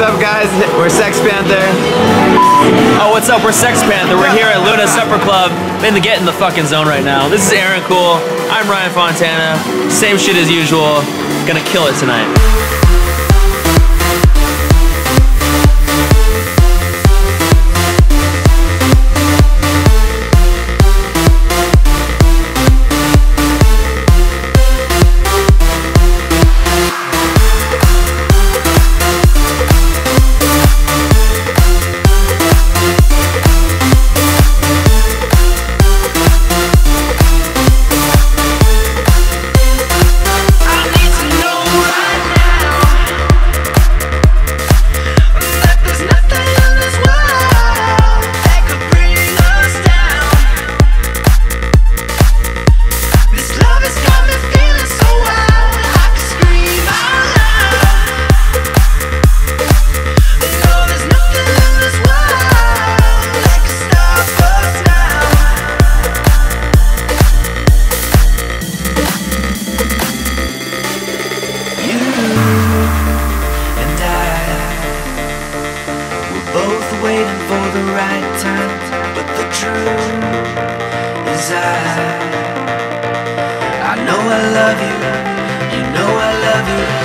up, guys? We're Sex Panther. Oh, what's up? We're Sex Panther. We're here at Luna Supper Club. Man, get in the fucking zone right now. This is Aaron Cool. I'm Ryan Fontana. Same shit as usual. Gonna kill it tonight. Waiting for the right time, but the truth is I know I love you, you know I love you.